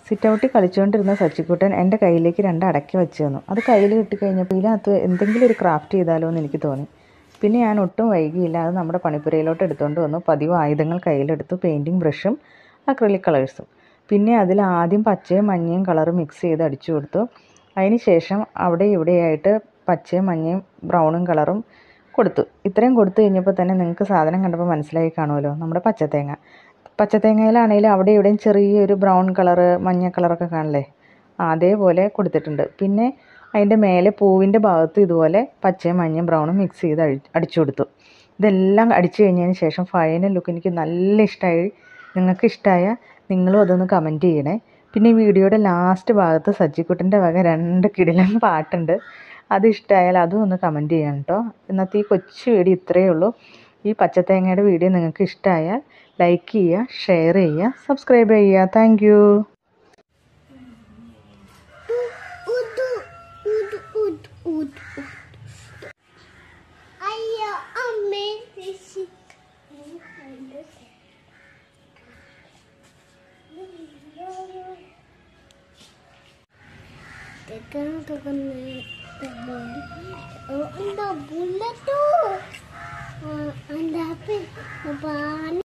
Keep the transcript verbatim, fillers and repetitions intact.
Sit ഔട്ടിൽ കളിച്ചുകൊണ്ടിരുന്ന സച്ചിക്കുട്ടൻ എൻ്റെ കയ്യിലേക്ക് രണ്ട് അടയ്ക്ക വെച്ച് തന്നു. അത് കയ്യിൽ കിട്ടിക്കഴിഞ്ഞപ്പോൾ ഇതിനകത്ത് എന്തെങ്കിലും ഒരു ക്രാഫ്റ്റ് ചെയ്താലോ എന്ന് എനിക്ക് തോന്നി. പിന്നെ ഞാൻ ഒട്ടും വൈകിയില്ല, അത് നമ്മുടെ പണിപ്പുരയിലോട്ട് എടുത്തുകൊണ്ട് വന്നു. പതിവ് ആയുധങ്ങൾ കയ്യിലെടുത്തു, പെയിൻറ്റിങ് ബ്രഷും അക്രിലിക് കളേഴ്സും. പിന്നെ അതിൽ ആദ്യം പച്ചയും മഞ്ഞയും കളർ മിക്സ് ചെയ്ത് അടിച്ചു കൊടുത്തു. അതിന് ശേഷം അവിടെ ഇവിടെയായിട്ട് പച്ചയും മഞ്ഞയും ബ്രൗണും കളറും കൊടുത്തു. ഇത്രയും കൊടുത്തു കഴിഞ്ഞപ്പോൾ തന്നെ നിങ്ങൾക്ക് സാധനം കണ്ടപ്പോൾ മനസ്സിലായി കാണുമല്ലോ, നമ്മുടെ പച്ചത്തേങ്ങ. പച്ചത്തേങ്ങയിലാണെങ്കിലും അവിടെ ഇവിടെയും ചെറിയൊരു ബ്രൗൺ കളറ് മഞ്ഞ കളറൊക്കെ കാണില്ലേ, അതേപോലെ കൊടുത്തിട്ടുണ്ട്. പിന്നെ അതിൻ്റെ മേലെ പൂവിൻ്റെ ഭാഗത്ത് ഇതുപോലെ പച്ചയും മഞ്ഞയും ബ്രൗണും മിക്സ് ചെയ്ത് അഴി അടിച്ചു കൊടുത്തു. ഇതെല്ലാം അടിച്ചു കഴിഞ്ഞതിന് ശേഷം ഫൈനൽ ലുക്ക് എനിക്ക് നല്ല ഇഷ്ടമായി. നിങ്ങൾക്ക് ഇഷ്ടമായാൽ നിങ്ങളും അതൊന്ന് കമൻറ്റ് ചെയ്യണേ. പിന്നെ ഈ വീഡിയോയുടെ ലാസ്റ്റ് ഭാഗത്ത് സച്ചിക്കുട്ടൻ്റെ വക രണ്ട് കിടിലൻ പാട്ടുണ്ട്. അത് ഇഷ്ടമായാൽ അതും ഒന്ന് കമൻറ്റ് ചെയ്യണം കേട്ടോ. ഇന്നത്തെ ഈ കൊച്ചു വീഡിയോ ഇത്രയേ ഉള്ളൂ. ഈ പച്ചത്തേങ്ങയുടെ വീഡിയോ നിങ്ങൾക്ക് ഇഷ്ടമായാൽ ലൈക്ക് ചെയ്യുക, ഷെയർ ചെയ്യുക, സബ്സ്ക്രൈബ് ചെയ്യുക. Thank you. Tekan tekan oh anda bulat tuh anda apa apa